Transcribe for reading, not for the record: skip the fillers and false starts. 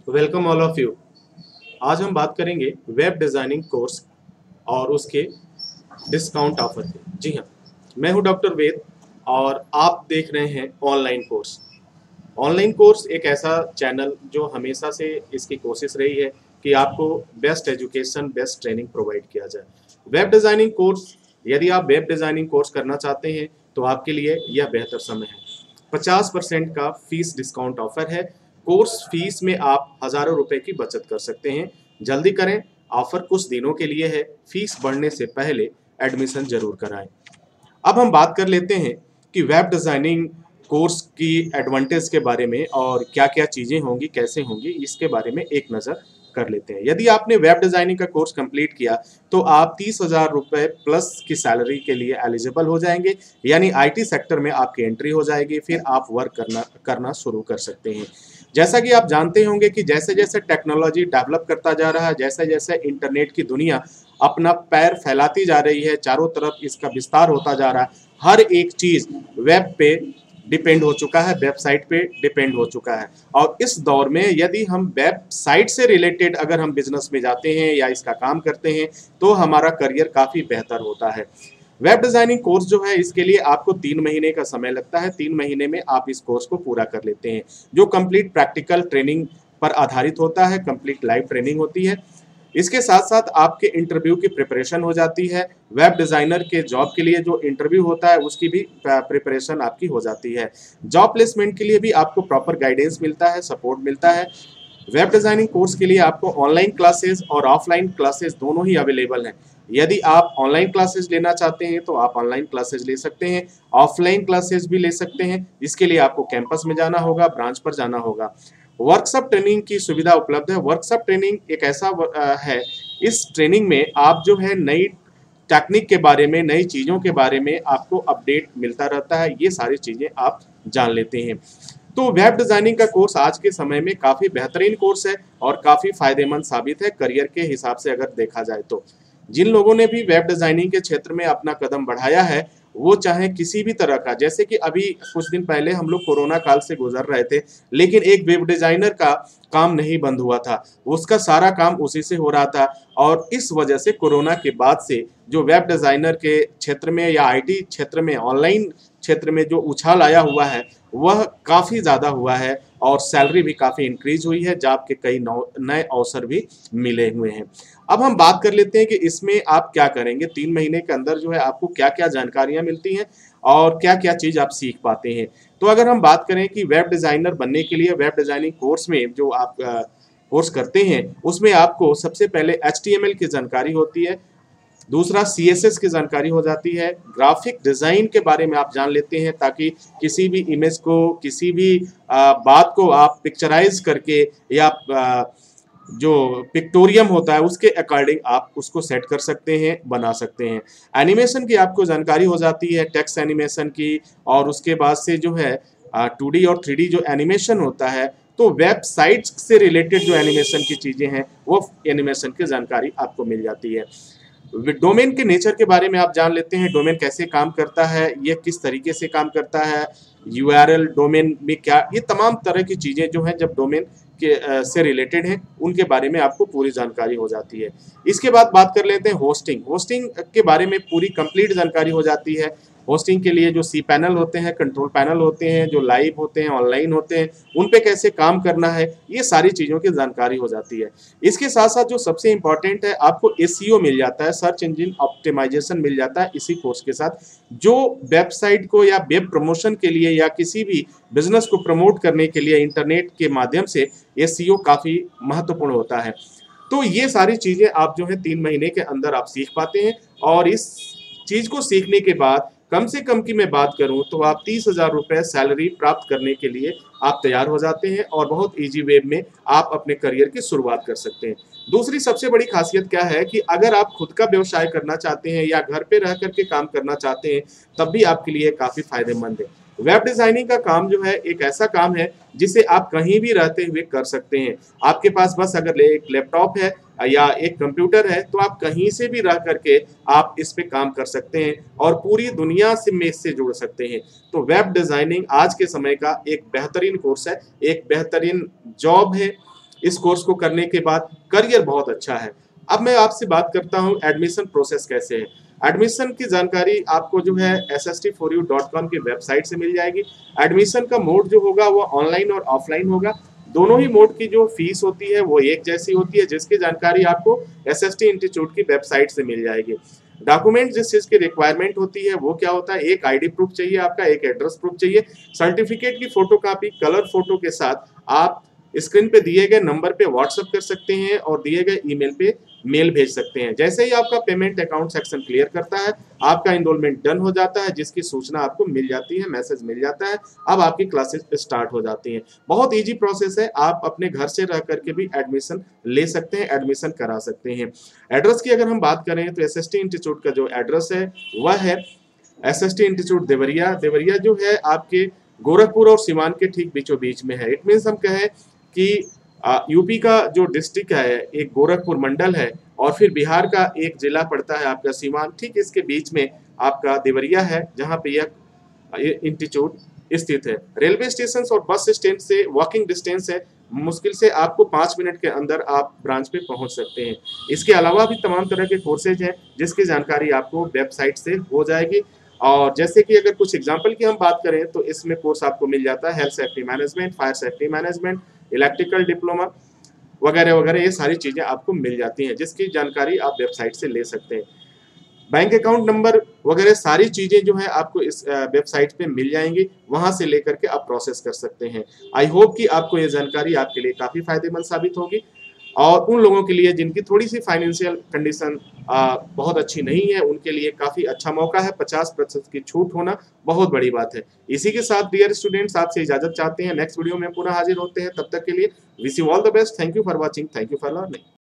Welcome all of you. आज हम बात करेंगे वेब डिज़ाइनिंग कोर्स और उसके डिस्काउंट ऑफर की। जी हाँ, मैं हूं डॉक्टर वेद और आप देख रहे हैं ऑनलाइन कोर्स। ऑनलाइन कोर्स एक ऐसा चैनल जो हमेशा से इसकी कोशिश रही है कि आपको best education, best training provide किया जाए। वेब डिज़ाइनिंग कोर्स, यदि आप वेब डिज़ाइनिंग कोर्स करना चाहते हैं तो आपके लिए यह बेहतर समय है। 50% का फीस डिस्काउंट ऑफर है। कोर्स फीस में आप हज़ारों रुपए की बचत कर सकते हैं। जल्दी करें, ऑफर कुछ दिनों के लिए है। फीस बढ़ने से पहले एडमिशन जरूर कराएं। अब हम बात कर लेते हैं कि वेब डिज़ाइनिंग कोर्स की एडवांटेज के बारे में और क्या क्या चीज़ें होंगी, कैसे होंगी, इसके बारे में एक नज़र कर लेते हैं। यदि आपने वेब डिज़ाइनिंग का कोर्स कंप्लीट किया तो आप 30,000 रुपये प्लस की सैलरी के लिए एलिजिबल हो जाएंगे, यानी आईटी सेक्टर में आपकी एंट्री हो जाएगी। फिर आप वर्क करना शुरू कर सकते हैं। जैसा कि आप जानते होंगे कि जैसे जैसे टेक्नोलॉजी डेवलप करता जा रहा है, जैसे जैसे इंटरनेट की दुनिया अपना पैर फैलाती जा रही है, चारों तरफ इसका विस्तार होता जा रहा है, हर एक चीज़ वेब पे डिपेंड हो चुका है, वेबसाइट पे डिपेंड हो चुका है। और इस दौर में यदि हम वेबसाइट से रिलेटेड अगर हम बिजनेस में जाते हैं या इसका काम करते हैं तो हमारा करियर काफ़ी बेहतर होता है। वेब डिज़ाइनिंग कोर्स जो है इसके लिए आपको 3 महीने का समय लगता है। 3 महीने में आप इस कोर्स को पूरा कर लेते हैं, जो कंप्लीट प्रैक्टिकल ट्रेनिंग पर आधारित होता है, कंप्लीट लाइव ट्रेनिंग होती है। इसके साथ साथ आपके इंटरव्यू की प्रिपरेशन हो जाती है। वेब डिज़ाइनर के जॉब के लिए जो इंटरव्यू होता है उसकी भी प्रिपरेशन आपकी हो जाती है। जॉब प्लेसमेंट के लिए भी आपको प्रॉपर गाइडेंस मिलता है, सपोर्ट मिलता है। वेब डिज़ाइनिंग कोर्स के लिए आपको ऑनलाइन क्लासेस और ऑफलाइन क्लासेस दोनों ही अवेलेबल हैं। यदि आप ऑनलाइन क्लासेस लेना चाहते हैं तो आप ऑनलाइन क्लासेस ले सकते हैं, ऑफलाइन क्लासेस भी ले सकते हैं। इसके लिए आपको कैंपस में जाना होगा, ब्रांच पर जाना होगा। वर्कशॉप ट्रेनिंग की सुविधा उपलब्ध है। वर्कशॉप ट्रेनिंग एक ऐसा है, इस ट्रेनिंग में आप जो है नई टेक्निक के बारे में, नई चीज़ों के बारे में आपको अपडेट मिलता रहता है। ये सारी चीज़ें आप जान लेते हैं। तो वेब डिज़ाइनिंग का कोर्स आज के समय में काफ़ी बेहतरीन कोर्स है और काफ़ी फायदेमंद साबित है करियर के हिसाब से अगर देखा जाए तो। जिन लोगों ने भी वेब डिज़ाइनिंग के क्षेत्र में अपना कदम बढ़ाया है, वो चाहे किसी भी तरह का, जैसे कि अभी कुछ दिन पहले हम लोग कोरोना काल से गुजर रहे थे, लेकिन एक वेब डिज़ाइनर का काम नहीं बंद हुआ था। उसका सारा काम उसी से हो रहा था और इस वजह से कोरोना के बाद से जो वेब डिज़ाइनर के क्षेत्र में या आईटी क्षेत्र में, ऑनलाइन क्षेत्र में जो उछाल आया हुआ है वह काफ़ी ज़्यादा हुआ है और सैलरी भी काफ़ी इंक्रीज हुई है। जॉब के कई नए अवसर भी मिले हुए हैं। अब हम बात कर लेते हैं कि इसमें आप क्या करेंगे। 3 महीने के अंदर जो है आपको क्या क्या जानकारियां मिलती हैं और क्या क्या चीज़ आप सीख पाते हैं। तो अगर हम बात करें कि वेब डिज़ाइनर बनने के लिए वेब डिज़ाइनिंग कोर्स में जो आप कोर्स करते हैं उसमें आपको सबसे पहले HTML की जानकारी होती है। दूसरा CSS की जानकारी हो जाती है। ग्राफिक डिज़ाइन के बारे में आप जान लेते हैं ताकि किसी भी इमेज को, किसी भी बात को आप पिक्चराइज करके या जो पिक्टोरियम होता है उसके अकॉर्डिंग आप उसको सेट कर सकते हैं, बना सकते हैं। एनिमेशन की आपको जानकारी हो जाती है, टेक्स्ट एनिमेशन की, और उसके बाद से जो है 2D और 3D जो एनिमेशन होता है, तो वेबसाइट्स से रिलेटेड जो एनिमेशन की चीज़ें हैं वो एनिमेशन की जानकारी आपको मिल जाती है। डोमेन के नेचर के बारे में आप जान लेते हैं, डोमेन कैसे काम करता है, ये किस तरीके से काम करता है, URL डोमेन में क्या, ये तमाम तरह की चीज़ें जो हैं जब डोमेन के से रिलेटेड हैं उनके बारे में आपको पूरी जानकारी हो जाती है। इसके बाद बात कर लेते हैं होस्टिंग। होस्टिंग के बारे में पूरी कंप्लीट जानकारी हो जाती है। होस्टिंग के लिए जो cPanel होते हैं, कंट्रोल पैनल होते हैं, जो लाइव होते हैं, ऑनलाइन होते हैं, उन पे कैसे काम करना है, ये सारी चीज़ों की जानकारी हो जाती है। इसके साथ साथ जो सबसे इम्पॉर्टेंट है, आपको SEO मिल जाता है, सर्च इंजन ऑप्टिमाइजेशन मिल जाता है इसी कोर्स के साथ, जो वेबसाइट को या वेब प्रमोशन के लिए या किसी भी बिजनेस को प्रमोट करने के लिए इंटरनेट के माध्यम से SEO काफ़ी महत्वपूर्ण होता है। तो ये सारी चीज़ें आप जो है 3 महीने के अंदर आप सीख पाते हैं और इस चीज़ को सीखने के बाद कम से कम की मैं बात करूं तो आप 30,000 रुपये सैलरी प्राप्त करने के लिए आप तैयार हो जाते हैं और बहुत इजी वे में आप अपने करियर की शुरुआत कर सकते हैं। दूसरी सबसे बड़ी खासियत क्या है कि अगर आप खुद का व्यवसाय करना चाहते हैं या घर पे रह करके काम करना चाहते हैं तब भी आपके लिए काफ़ी फायदेमंद है। वेब डिज़ाइनिंग का काम जो है एक ऐसा काम है जिसे आप कहीं भी रहते हुए कर सकते हैं। आपके पास बस अगर एक लैपटॉप है या एक कंप्यूटर है तो आप कहीं से भी रह करके आप इस पे काम कर सकते हैं और पूरी दुनिया से में इससे जुड़ सकते हैं। तो वेब डिज़ाइनिंग आज के समय का एक बेहतरीन कोर्स है, एक बेहतरीन जॉब है इस कोर्स को करने के बाद करियर बहुत अच्छा है। अब मैं आपसे बात करता हूँ एडमिशन प्रोसेस कैसे है। एडमिशन की जानकारी आपको जो है sst4u.com की वेबसाइट से मिल जाएगी। एडमिशन का मोड जो होगा वो ऑनलाइन और ऑफलाइन होगा। दोनों ही मोड की जो फीस होती है वो एक जैसी होती है, जिसकी जानकारी आपको SST इंस्टीट्यूट की वेबसाइट से मिल जाएगी। डॉक्यूमेंट जिस चीज की रिक्वायरमेंट होती है वो क्या होता है, एक आईडी प्रूफ चाहिए आपका, एक एड्रेस प्रूफ चाहिए, सर्टिफिकेट की फोटोकॉपी कलर फोटो के साथ आप स्क्रीन पे दिए गए नंबर पे व्हाट्सएप कर सकते हैं और दिए गए ईमेल पे मेल भेज सकते हैं। जैसे ही आपका पेमेंट अकाउंट सेक्शन क्लियर करता है, आपका इनरोलमेंट डन हो जाता है, जिसकी सूचना आपको मिल जाती है, मैसेज मिल जाता है, अब आपकी क्लासेस स्टार्ट हो जाती हैं। बहुत इजी प्रोसेस है, आप अपने घर से रह करके भी एडमिशन ले सकते हैं, एडमिशन करा सकते हैं। एड्रेस की अगर हम बात करें तो SST इंस्टीट्यूट का जो एड्रेस है वह है SST इंस्टीट्यूट देवरिया। देवरिया जो है आपके गोरखपुर और सीवान के ठीक बीचों बीच में है। इट मीन्स हम कहें कि यूपी का जो डिस्ट्रिक्ट है एक गोरखपुर मंडल है और फिर बिहार का एक जिला पड़ता है आपका सीवान, ठीक इसके बीच में आपका देवरिया है जहाँ पे यह इंस्टीट्यूट स्थित है। रेलवे स्टेशन और बस स्टैंड से वॉकिंग डिस्टेंस है, मुश्किल से आपको 5 मिनट के अंदर आप ब्रांच पे पहुंच सकते हैं। इसके अलावा भी तमाम तरह के कोर्सेज हैं जिसकी जानकारी आपको वेबसाइट से हो जाएगी। और जैसे कि अगर कुछ एग्जांपल की हम बात करें तो इसमें कोर्स आपको मिल जाता है health safety management, fire safety management, electrical diploma वगैरह वगैरह, ये सारी चीज़ें आपको मिल जाती हैं जिसकी जानकारी आप वेबसाइट से ले सकते हैं। बैंक अकाउंट नंबर वगैरह सारी चीज़ें जो है आपको इस वेबसाइट पे मिल जाएंगी, वहां से लेकर के आप प्रोसेस कर सकते हैं। आई होप कि आपको ये जानकारी आपके लिए काफ़ी फायदेमंद साबित होगी और उन लोगों के लिए जिनकी थोड़ी सी फाइनेंशियल कंडीशन बहुत अच्छी नहीं है उनके लिए काफ़ी अच्छा मौका है। 50% की छूट होना बहुत बड़ी बात है। इसी के साथ डियर स्टूडेंट्स आपसे इजाजत चाहते हैं, नेक्स्ट वीडियो में पुनः हाजिर होते हैं, तब तक के लिए wish you all the best. Thank you for watching, thank you for learning.